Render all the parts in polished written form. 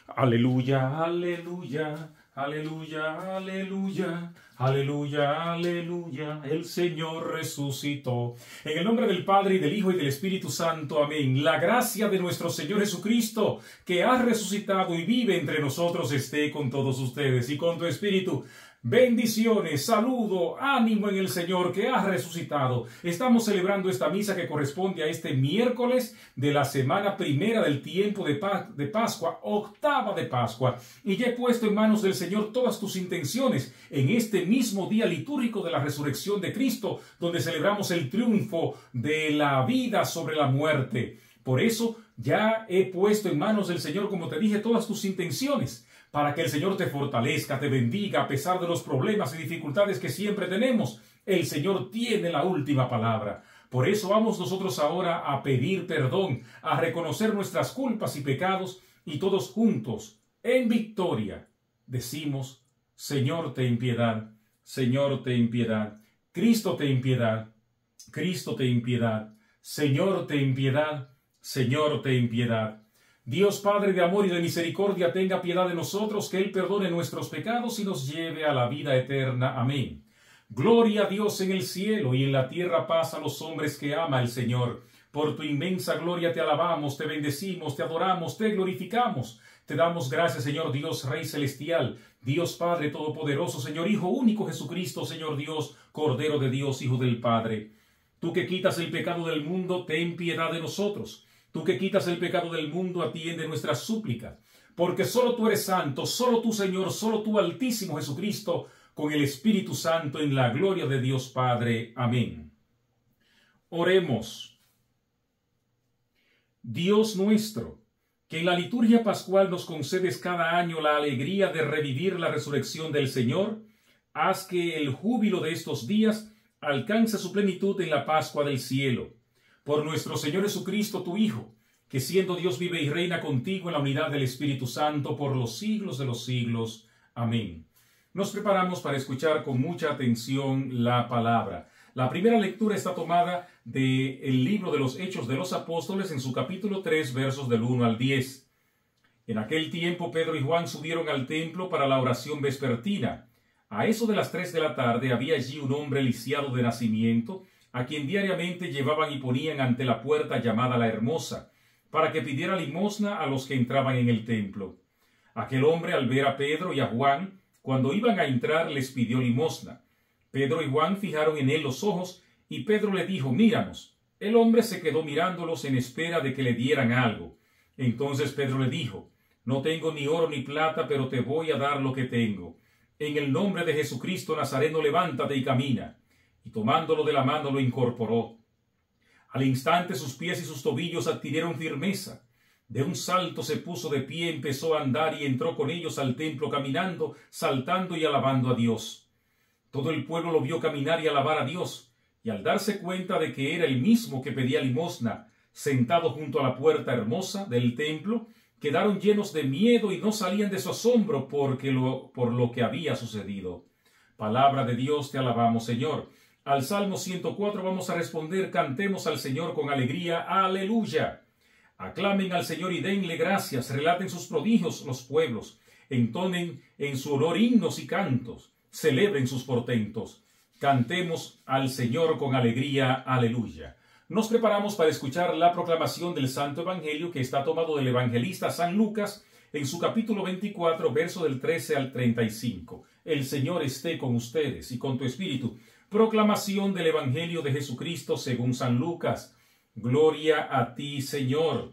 Aleluya, aleluya, aleluya, aleluya, aleluya, aleluya, el Señor resucitó. En el nombre del Padre, y del Hijo, y del Espíritu Santo, amén. La gracia de nuestro Señor Jesucristo, que ha resucitado y vive entre nosotros, esté con todos ustedes y con tu espíritu. Bendiciones, saludo, ánimo en el Señor que ha resucitado. Estamos celebrando esta misa que corresponde a este miércoles de la semana primera del tiempo de Pascua, octava de Pascua. Y ya he puesto en manos del Señor todas tus intenciones en este mismo día litúrgico de la resurrección de Cristo, donde celebramos el triunfo de la vida sobre la muerte. Por eso ya he puesto en manos del Señor, como te dije, todas tus intenciones, para que el Señor te fortalezca, te bendiga a pesar de los problemas y dificultades que siempre tenemos. El Señor tiene la última palabra. Por eso vamos nosotros ahora a pedir perdón, a reconocer nuestras culpas y pecados, y todos juntos, en victoria, decimos: Señor, ten piedad, Señor, ten piedad, Cristo, ten piedad, Cristo, ten piedad, Señor, ten piedad, Señor, ten piedad. Dios Padre de amor y de misericordia, tenga piedad de nosotros, que Él perdone nuestros pecados y nos lleve a la vida eterna. Amén. Gloria a Dios en el cielo, y en la tierra paz a los hombres que ama el Señor. Por tu inmensa gloria te alabamos, te bendecimos, te adoramos, te glorificamos. Te damos gracias, Señor Dios, Rey celestial, Dios Padre todopoderoso, Señor Hijo único Jesucristo, Señor Dios, Cordero de Dios, Hijo del Padre. Tú que quitas el pecado del mundo, ten piedad de nosotros. Tú que quitas el pecado del mundo, atiende nuestras súplicas, porque solo tú eres santo, solo tú, Señor, solo tú, Altísimo Jesucristo, con el Espíritu Santo, en la gloria de Dios Padre. Amén. Oremos. Dios nuestro, que en la liturgia pascual nos concedes cada año la alegría de revivir la resurrección del Señor, haz que el júbilo de estos días alcance su plenitud en la Pascua del cielo. Por nuestro Señor Jesucristo, tu Hijo, que siendo Dios vive y reina contigo en la unidad del Espíritu Santo por los siglos de los siglos. Amén. Nos preparamos para escuchar con mucha atención la palabra. La primera lectura está tomada del libro de los Hechos de los Apóstoles, en su capítulo 3, versos del 1 al 10. En aquel tiempo Pedro y Juan subieron al templo para la oración vespertina. A eso de las 3 de la tarde había allí un hombre lisiado de nacimiento, a quien diariamente llevaban y ponían ante la puerta llamada la Hermosa, para que pidiera limosna a los que entraban en el templo. Aquel hombre, al ver a Pedro y a Juan, cuando iban a entrar, les pidió limosna. Pedro y Juan fijaron en él los ojos, y Pedro le dijo: míranos. El hombre se quedó mirándolos en espera de que le dieran algo. Entonces Pedro le dijo: no tengo ni oro ni plata, pero te voy a dar lo que tengo. En el nombre de Jesucristo Nazareno, levántate y camina. Y tomándolo de la mano lo incorporó. Al instante sus pies y sus tobillos adquirieron firmeza. De un salto se puso de pie, empezó a andar y entró con ellos al templo caminando, saltando y alabando a Dios. Todo el pueblo lo vio caminar y alabar a Dios, y al darse cuenta de que era el mismo que pedía limosna, sentado junto a la puerta hermosa del templo, quedaron llenos de miedo y no salían de su asombro por lo que había sucedido. Palabra de Dios, te alabamos, Señor. Al Salmo 104 vamos a responder: cantemos al Señor con alegría, aleluya. Aclamen al Señor y denle gracias, relaten sus prodigios los pueblos, entonen en su honor himnos y cantos, celebren sus portentos. Cantemos al Señor con alegría, aleluya. Nos preparamos para escuchar la proclamación del Santo Evangelio, que está tomado del evangelista San Lucas, en su capítulo 24, verso del 13 al 35. El Señor esté con ustedes y con tu espíritu. Proclamación del Evangelio de Jesucristo según San Lucas. Gloria a ti, Señor.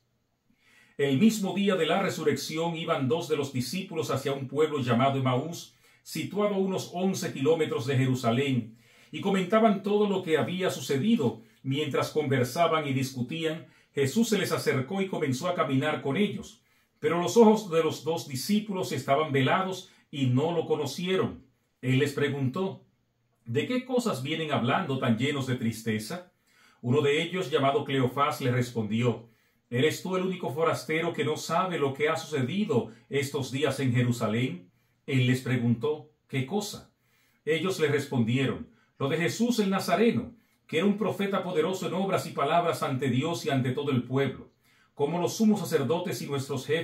El mismo día de la resurrección iban dos de los discípulos hacia un pueblo llamado Emaús, situado a unos 11 kilómetros de Jerusalén, y comentaban todo lo que había sucedido. Mientras conversaban y discutían, Jesús se les acercó y comenzó a caminar con ellos. Pero los ojos de los dos discípulos estaban velados y no lo conocieron. Él les preguntó: ¿de qué cosas vienen hablando tan llenos de tristeza? Uno de ellos, llamado Cleofás, le respondió: ¿eres tú el único forastero que no sabe lo que ha sucedido estos días en Jerusalén? Él les preguntó: ¿qué cosa? Ellos le respondieron: lo de Jesús el Nazareno, que era un profeta poderoso en obras y palabras ante Dios y ante todo el pueblo. Como los sumos sacerdotes y nuestros jefes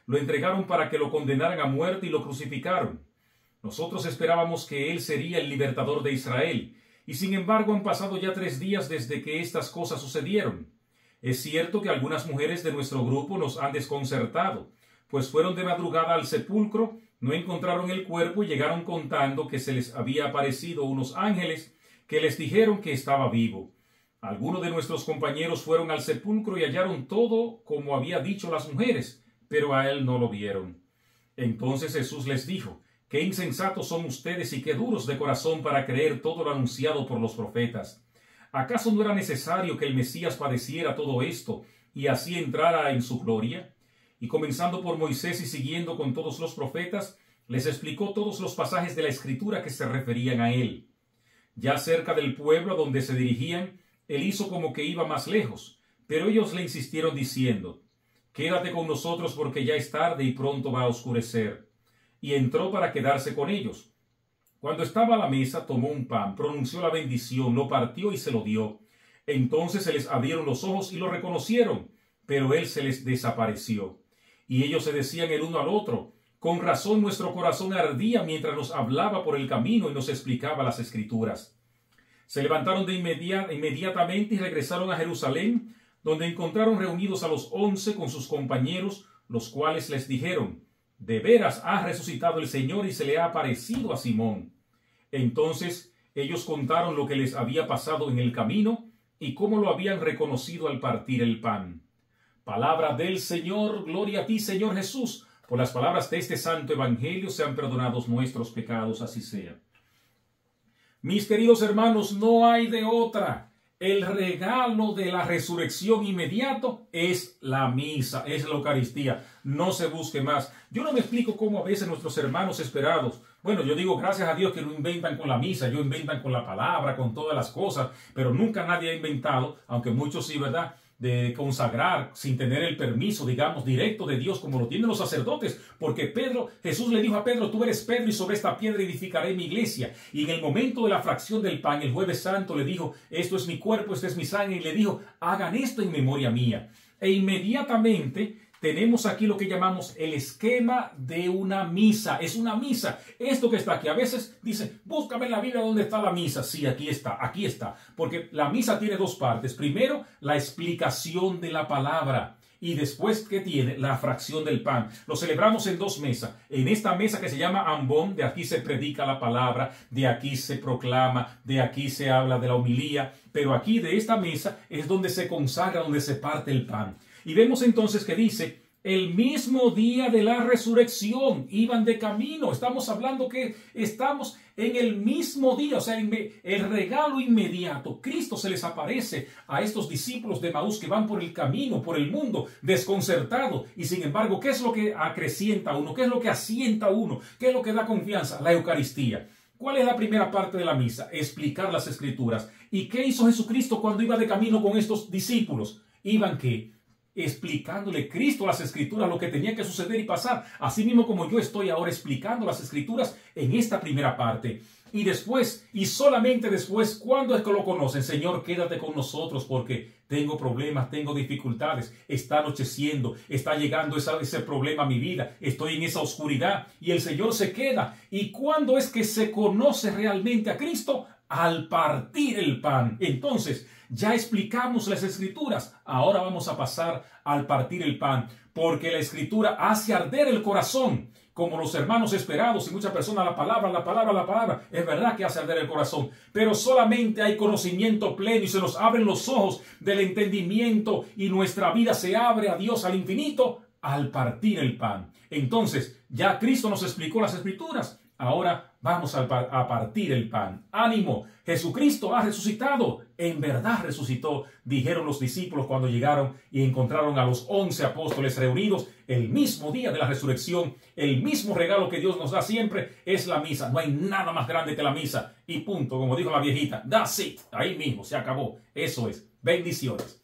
lo entregaron para que lo condenaran a muerte y lo crucificaron. Nosotros esperábamos que él sería el libertador de Israel, y sin embargo han pasado ya 3 días desde que estas cosas sucedieron. Es cierto que algunas mujeres de nuestro grupo nos han desconcertado, pues fueron de madrugada al sepulcro, no encontraron el cuerpo y llegaron contando que se les había aparecido unos ángeles que les dijeron que estaba vivo. Algunos de nuestros compañeros fueron al sepulcro y hallaron todo como había dicho las mujeres, pero a él no lo vieron. Entonces Jesús les dijo: «Qué insensatos son ustedes y qué duros de corazón para creer todo lo anunciado por los profetas. ¿Acaso no era necesario que el Mesías padeciera todo esto y así entrara en su gloria?» Y comenzando por Moisés y siguiendo con todos los profetas, les explicó todos los pasajes de la Escritura que se referían a él. Ya cerca del pueblo a donde se dirigían, él hizo como que iba más lejos, pero ellos le insistieron diciendo: «Quédate con nosotros porque ya es tarde y pronto va a oscurecer». Y entró para quedarse con ellos. Cuando estaba a la mesa, tomó un pan, pronunció la bendición, lo partió y se lo dio. Entonces se les abrieron los ojos y lo reconocieron, pero él se les desapareció. Y ellos se decían el uno al otro: «Con razón nuestro corazón ardía mientras nos hablaba por el camino y nos explicaba las Escrituras». Se levantaron inmediatamente y regresaron a Jerusalén, donde encontraron reunidos a los 11 con sus compañeros, los cuales les dijeron: «De veras ha resucitado el Señor y se le ha aparecido a Simón». Entonces ellos contaron lo que les había pasado en el camino y cómo lo habían reconocido al partir el pan. Palabra del Señor. Gloria a ti, Señor Jesús. Por las palabras de este santo evangelio sean perdonados nuestros pecados, así sea. Mis queridos hermanos, no hay de otra. El regalo de la resurrección inmediato es la misa, es la Eucaristía. No se busque más. Yo no me explico cómo a veces nuestros hermanos esperados, bueno, yo digo gracias a Dios que no inventan con la misa, ellos inventan con la palabra, con todas las cosas, pero nunca nadie ha inventado, aunque muchos sí, ¿verdad?, de consagrar sin tener el permiso, digamos, directo de Dios, como lo tienen los sacerdotes, porque Jesús le dijo a Pedro: «Tú eres Pedro y sobre esta piedra edificaré mi iglesia». Y en el momento de la fracción del pan, el Jueves Santo, le dijo: «Esto es mi cuerpo, esta es mi sangre», y le dijo: «Hagan esto en memoria mía». E inmediatamente tenemos aquí lo que llamamos el esquema de una misa. Es una misa. Esto que está aquí, a veces dice: «Búscame en la Biblia dónde está la misa». Sí, aquí está, aquí está. Porque la misa tiene 2 partes. Primero, la explicación de la palabra. Y después, ¿qué tiene? La fracción del pan. Lo celebramos en 2 mesas. En esta mesa que se llama ambón, de aquí se predica la palabra, de aquí se proclama, de aquí se habla de la homilía. Pero aquí, de esta mesa, es donde se consagra, donde se parte el pan. Y vemos entonces que dice: el mismo día de la resurrección iban de camino. Estamos hablando que estamos en el mismo día, o sea, el regalo inmediato. Cristo se les aparece a estos discípulos de Emaús que van por el camino, por el mundo, desconcertado. Y sin embargo, ¿qué es lo que acrecienta a uno? ¿Qué es lo que asienta a uno? ¿Qué es lo que da confianza? La Eucaristía. ¿Cuál es la primera parte de la misa? Explicar las Escrituras. ¿Y qué hizo Jesucristo cuando iba de camino con estos discípulos? Iban ¿qué? Explicándole Cristo las Escrituras, lo que tenía que suceder y pasar, así mismo como yo estoy ahora explicando las Escrituras en esta primera parte. Y después, y solamente después, ¿cuándo es que lo conocen? Señor, quédate con nosotros porque tengo problemas, tengo dificultades, está anocheciendo, está llegando ese problema a mi vida, estoy en esa oscuridad y el Señor se queda. ¿Y cuándo es que se conoce realmente a Cristo? Al partir el pan. Entonces, ya explicamos las Escrituras, ahora vamos a pasar al partir el pan, porque la Escritura hace arder el corazón, como los hermanos esperados, y muchas personas la palabra, es verdad que hace arder el corazón, pero solamente hay conocimiento pleno y se nos abren los ojos del entendimiento y nuestra vida se abre a Dios al infinito al partir el pan. Entonces, ya Cristo nos explicó las Escrituras. Ahora vamos a partir el pan. ¡Ánimo! Jesucristo ha resucitado. En verdad resucitó, dijeron los discípulos cuando llegaron y encontraron a los 11 apóstoles reunidos el mismo día de la resurrección. El mismo regalo que Dios nos da siempre es la misa. No hay nada más grande que la misa. Y punto, como dijo la viejita. That's it. Ahí mismo, se acabó. Eso es. Bendiciones.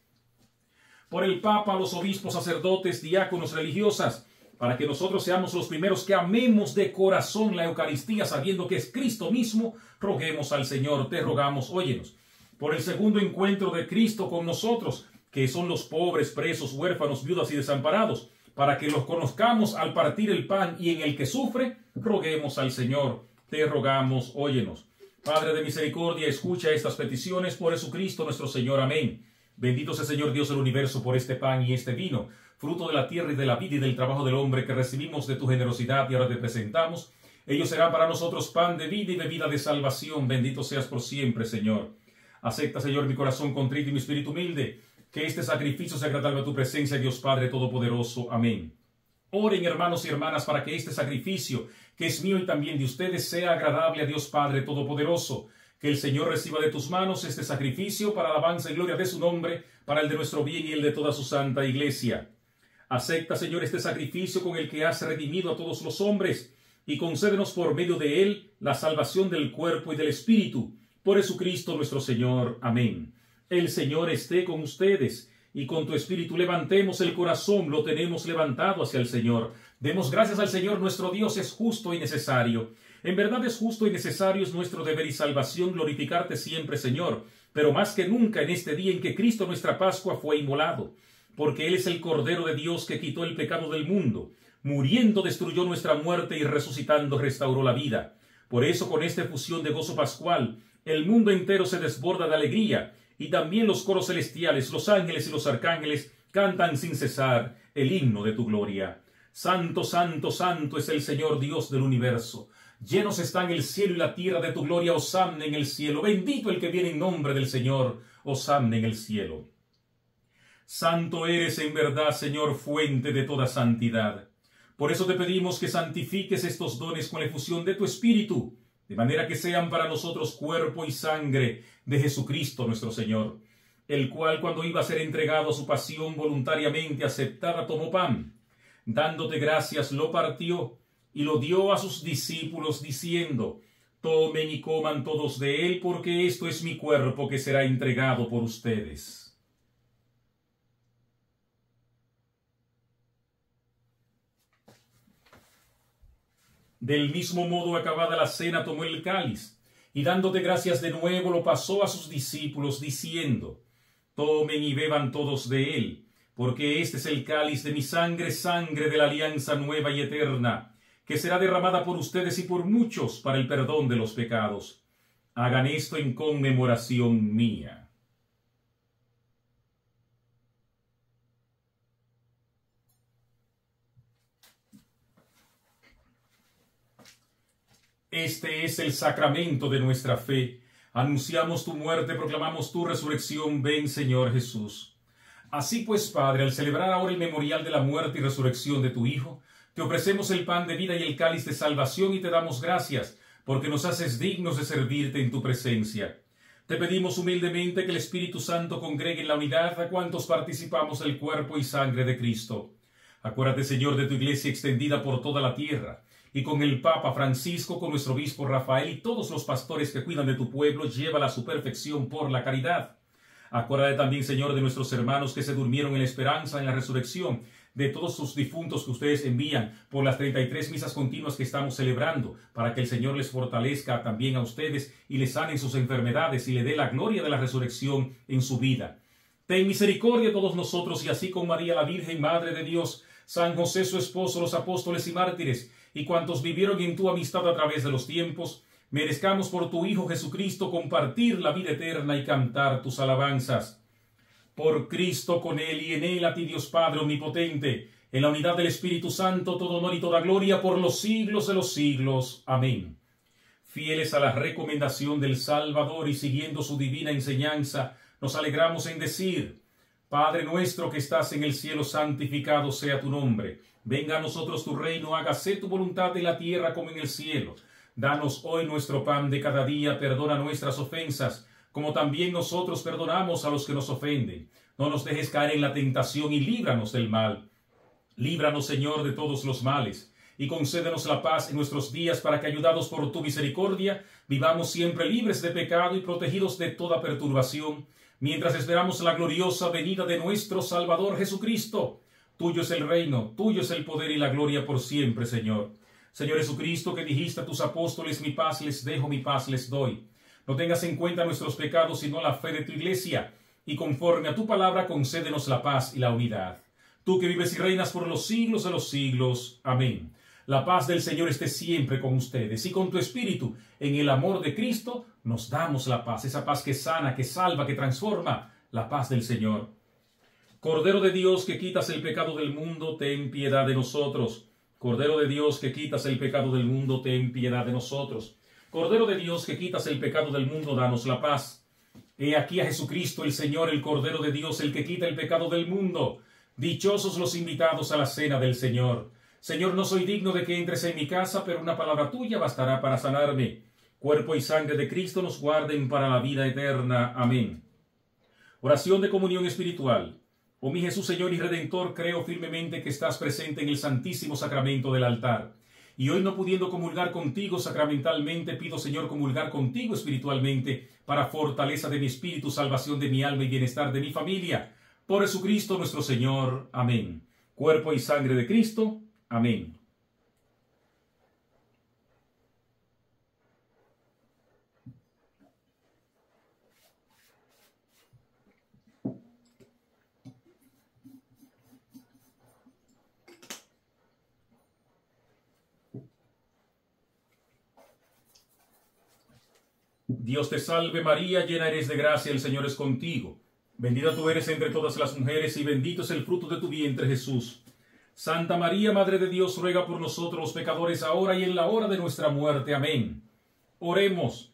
Por el Papa, los obispos, sacerdotes, diáconos, religiosas, para que nosotros seamos los primeros que amemos de corazón la Eucaristía, sabiendo que es Cristo mismo, roguemos al Señor, te rogamos, óyenos. Por el segundo encuentro de Cristo con nosotros, que son los pobres, presos, huérfanos, viudas y desamparados, para que los conozcamos al partir el pan, y en el que sufre, roguemos al Señor. Te rogamos, óyenos. Padre de misericordia, escucha estas peticiones por Jesucristo nuestro Señor. Amén. Bendito sea Señor Dios del universo por este pan y este vino, fruto de la tierra y de la vida y del trabajo del hombre que recibimos de tu generosidad y ahora te presentamos. Ellos serán para nosotros pan de vida y bebida de salvación. Bendito seas por siempre, Señor. Acepta, Señor, mi corazón contrito y mi espíritu humilde, que este sacrificio sea agradable a tu presencia, Dios Padre Todopoderoso. Amén. Oren, hermanos y hermanas, para que este sacrificio, que es mío y también de ustedes, sea agradable a Dios Padre Todopoderoso. Que el Señor reciba de tus manos este sacrificio para alabanza y gloria de su nombre, para el de nuestro bien y el de toda su santa iglesia. Acepta, Señor, este sacrificio con el que has redimido a todos los hombres, y concédenos por medio de él la salvación del cuerpo y del espíritu. Por Jesucristo nuestro Señor. Amén. El Señor esté con ustedes, y con tu espíritu levantemos el corazón, lo tenemos levantado hacia el Señor. Demos gracias al Señor, nuestro Dios es justo y necesario. En verdad es justo y necesario, es nuestro deber y salvación glorificarte siempre, Señor, pero más que nunca en este día en que Cristo nuestra Pascua fue inmolado, porque Él es el Cordero de Dios que quitó el pecado del mundo. Muriendo destruyó nuestra muerte y resucitando restauró la vida. Por eso, con esta efusión de gozo pascual, el mundo entero se desborda de alegría, y también los coros celestiales, los ángeles y los arcángeles cantan sin cesar el himno de tu gloria. Santo, santo, santo es el Señor Dios del universo. Llenos están el cielo y la tierra de tu gloria. Hosanna en el cielo. Bendito el que viene en nombre del Señor. Hosanna en el cielo. Santo eres en verdad, Señor, fuente de toda santidad. Por eso te pedimos que santifiques estos dones con la efusión de tu Espíritu, de manera que sean para nosotros cuerpo y sangre de Jesucristo nuestro Señor, el cual, cuando iba a ser entregado a su pasión voluntariamente aceptada, tomó pan, dándote gracias, lo partió y lo dio a sus discípulos, diciendo: tomen y coman todos de él, porque esto es mi cuerpo que será entregado por ustedes. Del mismo modo, acabada la cena, tomó el cáliz, y dándote gracias de nuevo, lo pasó a sus discípulos, diciendo: tomen y beban todos de él, porque este es el cáliz de mi sangre, sangre de la alianza nueva y eterna, que será derramada por ustedes y por muchos para el perdón de los pecados. Hagan esto en conmemoración mía. Este es el sacramento de nuestra fe. Anunciamos tu muerte, proclamamos tu resurrección. Ven, Señor Jesús. Así pues, Padre, al celebrar ahora el memorial de la muerte y resurrección de tu Hijo, te ofrecemos el pan de vida y el cáliz de salvación, y te damos gracias, porque nos haces dignos de servirte en tu presencia. Te pedimos humildemente que el Espíritu Santo congregue en la unidad a cuantos participamos del cuerpo y sangre de Cristo. Acuérdate, Señor, de tu iglesia extendida por toda la tierra, y con el Papa Francisco, con nuestro obispo Rafael y todos los pastores que cuidan de tu pueblo, llévala a su perfección por la caridad. Acuérdate también, Señor, de nuestros hermanos que se durmieron en la esperanza en la resurrección, de todos sus difuntos que ustedes envían por las 33 misas continuas que estamos celebrando, para que el Señor les fortalezca también a ustedes y les sane sus enfermedades y le dé la gloria de la resurrección en su vida. Ten misericordia de todos nosotros, y así con María la Virgen, Madre de Dios, San José su esposo, los apóstoles y mártires, y cuantos vivieron en tu amistad a través de los tiempos, merezcamos por tu Hijo Jesucristo compartir la vida eterna y cantar tus alabanzas. Por Cristo, con Él y en Él, a ti Dios Padre omnipotente, en la unidad del Espíritu Santo, todo honor y toda gloria por los siglos de los siglos. Amén. Fieles a la recomendación del Salvador y siguiendo su divina enseñanza, nos alegramos en decir: Padre nuestro que estás en el cielo, santificado sea tu nombre. Venga a nosotros tu reino, hágase tu voluntad en la tierra como en el cielo. Danos hoy nuestro pan de cada día, perdona nuestras ofensas, como también nosotros perdonamos a los que nos ofenden. No nos dejes caer en la tentación y líbranos del mal. Líbranos, Señor, de todos los males, y concédenos la paz en nuestros días, para que, ayudados por tu misericordia, vivamos siempre libres de pecado y protegidos de toda perturbación, mientras esperamos la gloriosa venida de nuestro Salvador Jesucristo. Tuyo es el reino, tuyo es el poder y la gloria por siempre, Señor. Señor Jesucristo, que dijiste a tus apóstoles: mi paz les dejo, mi paz les doy. No tengas en cuenta nuestros pecados, sino la fe de tu iglesia, y conforme a tu palabra concédenos la paz y la unidad. tú que vives y reinas por los siglos de los siglos. Amén. La paz del Señor esté siempre con ustedes y con tu espíritu. En el amor de Cristo nos damos la paz, esa paz que sana, que salva, que transforma, la paz del Señor. Cordero de Dios que quitas el pecado del mundo, ten piedad de nosotros. Cordero de Dios que quitas el pecado del mundo, ten piedad de nosotros. Cordero de Dios que quitas el pecado del mundo, danos la paz. He aquí a Jesucristo el Señor, el Cordero de Dios, el que quita el pecado del mundo. Dichosos los invitados a la cena del Señor. Señor, no soy digno de que entres en mi casa, pero una palabra tuya bastará para sanarme. Cuerpo y sangre de Cristo nos guarden para la vida eterna. Amén. Oración de comunión espiritual. Oh mi Jesús, Señor y Redentor, creo firmemente que estás presente en el santísimo sacramento del altar. Y hoy, no pudiendo comulgar contigo sacramentalmente, pido, Señor, comulgar contigo espiritualmente para fortaleza de mi espíritu, salvación de mi alma y bienestar de mi familia. Por Jesucristo nuestro Señor. Amén. Cuerpo y sangre de Cristo. Amén. Dios te salve María, llena eres de gracia, el Señor es contigo. Bendita tú eres entre todas las mujeres y bendito es el fruto de tu vientre, Jesús. Santa María, Madre de Dios, ruega por nosotros los pecadores, ahora y en la hora de nuestra muerte. Amén. Oremos.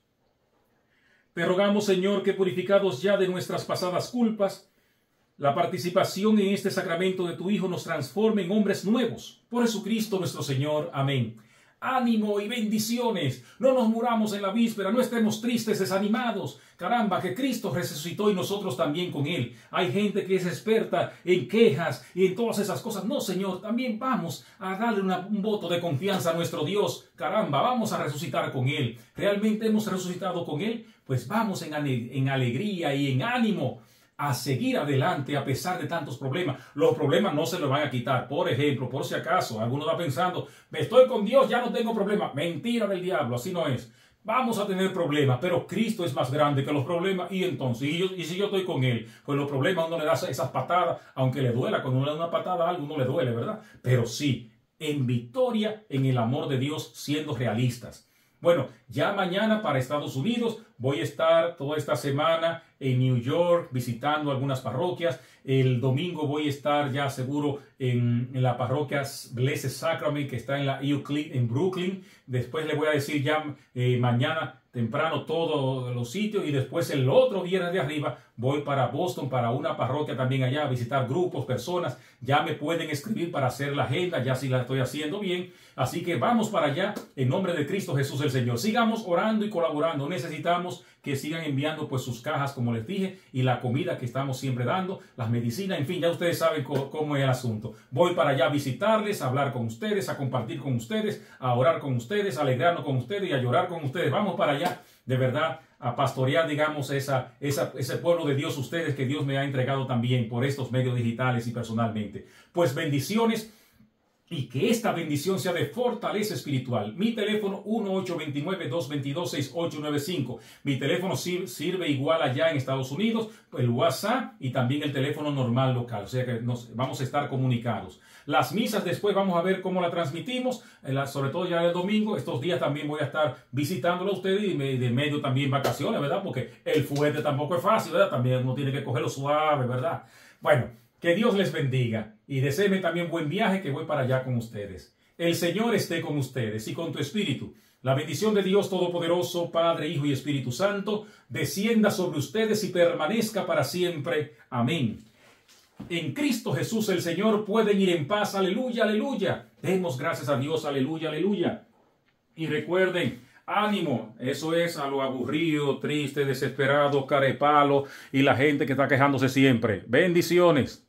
Te rogamos, Señor, que purificados ya de nuestras pasadas culpas, la participación en este sacramento de tu Hijo nos transforme en hombres nuevos. Por Jesucristo nuestro Señor. Amén. Ánimo y bendiciones. No nos muramos en la víspera, no estemos tristes, desanimados. Caramba, que Cristo resucitó y nosotros también con Él. Hay gente que es experta en quejas y en todas esas cosas. No, Señor, también vamos a darle un voto de confianza a nuestro Dios. Caramba, vamos a resucitar con Él. ¿Realmente hemos resucitado con Él? Pues vamos en alegría y en ánimo a seguir adelante a pesar de tantos problemas. Los problemas no se los van a quitar. Por ejemplo, por si acaso, alguno va pensando, estoy con Dios, ya no tengo problemas. Mentira del diablo, así no es. Vamos a tener problemas, pero Cristo es más grande que los problemas. Y entonces, y si yo estoy con Él, pues los problemas uno le da esas patadas, aunque le duela. Cuando uno le da una patada a algo, no le duele, ¿verdad? Pero sí, en victoria, en el amor de Dios, siendo realistas. Bueno, ya mañana para Estados Unidos voy a estar toda esta semana en New York visitando algunas parroquias. El domingo voy a estar ya seguro en la parroquia Blessed Sacrament que está en la Euclid en Brooklyn. Después le voy a decir ya mañana temprano todos los sitios y después el otro viernes de arriba voy para Boston, para una parroquia también allá, a visitar grupos, personas. Ya me pueden escribir para hacer la agenda, ya sí la estoy haciendo bien. Así que vamos para allá en nombre de Cristo Jesús el Señor. Sigamos orando y colaborando. Necesitamos que sigan enviando pues sus cajas, como les dije, y la comida que estamos siempre dando, las medicinas, en fin, ya ustedes saben cómo es el asunto. Voy para allá a visitarles, a hablar con ustedes, a compartir con ustedes, a orar con ustedes, a alegrarnos con ustedes y a llorar con ustedes. Vamos para allá, de verdad, a pastorear, digamos, ese pueblo de Dios, ustedes que Dios me ha entregado también por estos medios digitales y personalmente. Pues bendiciones. Y que esta bendición sea de fortaleza espiritual. Mi teléfono 1829-222-6895. Mi teléfono sirve igual allá en Estados Unidos, el WhatsApp y también el teléfono normal local. O sea que vamos a estar comunicados. Las misas después vamos a ver cómo la transmitimos, sobre todo ya el domingo. Estos días también voy a estar visitándolo a ustedes y de medio también vacaciones, ¿verdad? Porque el fuerte tampoco es fácil, ¿verdad? También uno tiene que cogerlo suave, ¿verdad? Bueno, que Dios les bendiga y deséenme también buen viaje que voy para allá con ustedes. El Señor esté con ustedes y con tu espíritu. La bendición de Dios Todopoderoso, Padre, Hijo y Espíritu Santo, descienda sobre ustedes y permanezca para siempre. Amén. En Cristo Jesús el Señor pueden ir en paz. Aleluya, aleluya. Demos gracias a Dios. Aleluya, aleluya. Y recuerden, ánimo, eso es a lo aburrido, triste, desesperado, carepalo y la gente que está quejándose siempre. Bendiciones.